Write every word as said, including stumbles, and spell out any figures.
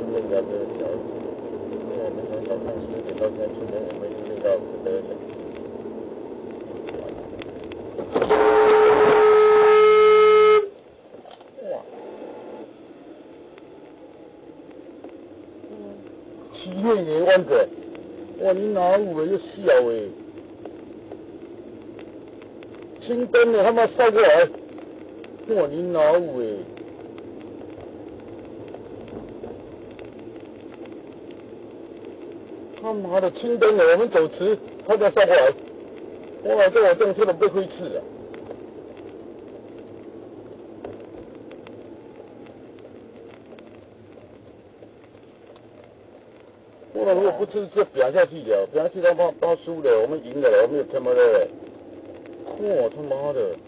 那个没有小子，因为我们从早上十点到现在出门，我们已经累到不得了。哇！七月年弯子，哇！你哪有诶？又小诶！青灯的他妈烧过来，哇！你哪有诶？他妈的青灯了，我们走迟，他再烧过来，哇！这我政策都不亏吃啊！哇！如果不吃就扁下去了，扁下去他妈他输了，我们赢了，我们有他妈的，哇他妈的！